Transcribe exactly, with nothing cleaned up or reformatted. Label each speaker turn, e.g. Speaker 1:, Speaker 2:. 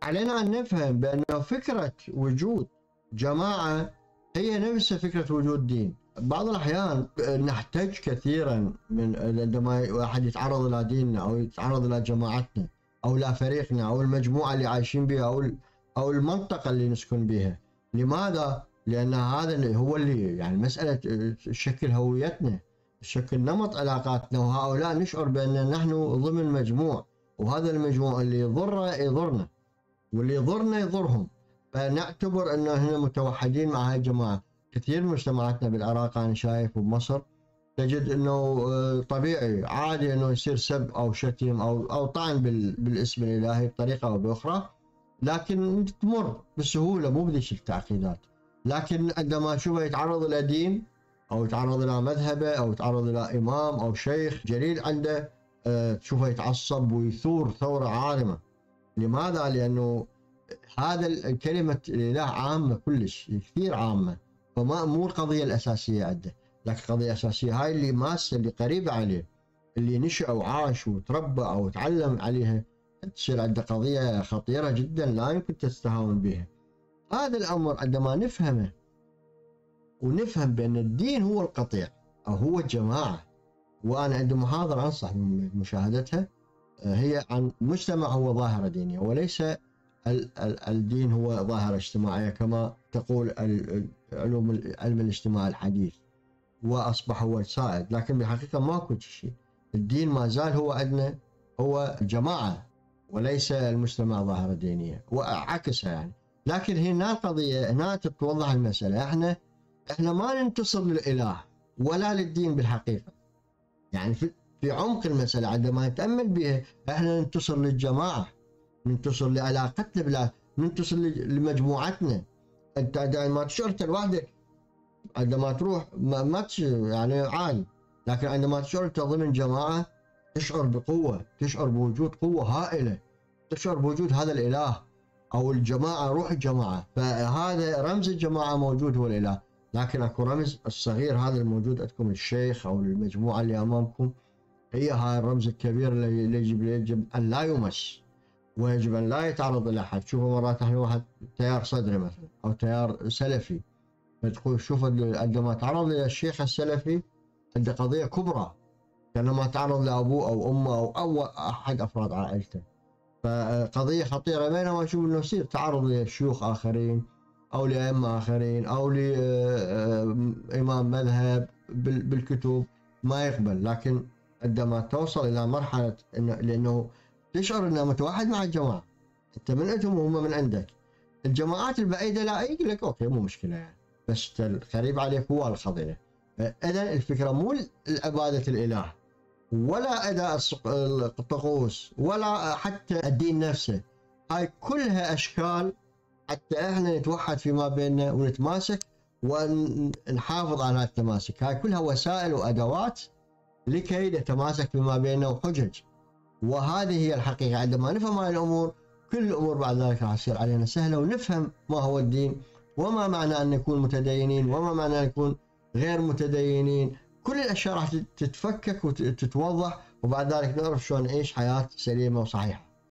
Speaker 1: علينا أن نفهم بأن فكرة وجود جماعة هي نفس فكرة وجود دين. بعض الأحيان نحتاج كثيرا من عندما واحد يتعرض إلى ديننا أو يتعرض إلى جماعتنا أو إلى فريقنا أو المجموعة اللي عايشين بها أو أو المنطقة اللي نسكن بها. لماذا؟ لأن هذا هو اللي يعني مسألة شكل هويتنا، شكل نمط علاقاتنا، وهؤلاء نشعر بأن نحن ضمن مجموع، وهذا المجموع اللي يضره يضرنا واللي يضرنا يضرهم، فنعتبر أنه احنا متوحدين مع هاي الجماعة. كثير من مجتمعاتنا بالعراق أنا شايف وبمصر تجد أنه طبيعي عادي أنه يصير سب أو شتم أو أو طعن بالاسم الإلهي بطريقة أو بأخرى، لكن تمر بسهولة مو بذيك التعقيدات. لكن عندما شوفه يتعرض إلى دين أو يتعرض إلى مذهبه أو يتعرض إلى إمام أو شيخ جليل عنده، تشوفه يتعصب ويثور ثورة عارمة. لماذا؟ لأنه هذا الكلمة الإله عامة كلش، كثير عامة، فما مو القضية الأساسية عنده، لكن القضية الأساسية هاي اللي ماسة اللي قريبة عليه، اللي نشأ وعاش وتربى أو تعلم عليها، تصير عنده قضية خطيرة جدا لا يمكن تستهون بها. هذا الأمر عندما نفهمه ونفهم بأن الدين هو القطيع أو هو الجماعة. وأنا عندي محاضرة أنصح بمشاهدتها، هي عن مجتمع هو ظاهرة دينية وليس الدين هو ظاهرة اجتماعية كما تقول علوم علم الاجتماع الحديث وأصبح هو السائد، لكن بالحقيقة ماكو شيء. الدين ما زال هو عندنا هو جماعة وليس المجتمع ظاهرة دينية وعكسها يعني. لكن هنا القضية هنا تتوضح المسألة، احنا احنا ما ننتصر للإله ولا للدين بالحقيقة، يعني في في عمق المسألة عندما نتأمل بها احنا ننتصر للجماعة، ننتصر لعلاقتنا بلا، ننتصر لمجموعتنا. انت عندما تشعر انت لوحدك عندما تروح ما, ما يعني عادي، لكن عندما تشعر انت ضمن جماعة تشعر بقوة، تشعر بوجود قوة هائلة، تشعر بوجود هذا الإله أو الجماعة، روح الجماعة. فهذا رمز الجماعة موجود هو الإله، لكن اكو رمز الصغير هذا الموجود عندكم الشيخ أو المجموعة اللي أمامكم، هي هاي الرمز الكبير اللي يجب يجب أن لا يمس ويجب أن لا يتعرض إلى أحد. شوفوا مرات احنا واحد تيار صدري مثلا أو تيار سلفي، فتقول شوف عندما تعرض إلى الشيخ السلفي عنده قضية كبرى كانما تعرض لأبوه أو أمه أو أو أحد أفراد عائلته، فقضية خطيرة. بينما شوف إنه يصير تعرض لشيوخ آخرين أو لأئمة آخرين أو لإمام مذهب بالكتب ما يقبل، لكن عندما توصل إلى مرحلة إنه لأنه تشعر إنه متوحد مع الجماعة، أنت من عندهم وهم من عندك. الجماعات البعيدة لا يقول لك أوكي مو مشكلة يعني، بس القريب عليك هو القضية. إذا الفكرة مو عبادة الإله ولا أداء الطقوس ولا حتى الدين نفسه، هاي كلها أشكال حتى إحنا نتوحد فيما بيننا ونتماسك ونحافظ على التماسك. هاي كلها وسائل وأدوات لكي نتماسك فيما بيننا وحجج، وهذه هي الحقيقة. عندما نفهم هاي الأمور كل الأمور بعد ذلك راح تصير علينا سهلة، ونفهم ما هو الدين وما معنى أن نكون متدينين وما معنى أن نكون غير متدينين. كل الأشياء راح تتفكك وتتوضح، وبعد ذلك نعرف شلون نعيش حياة سليمة وصحيحة.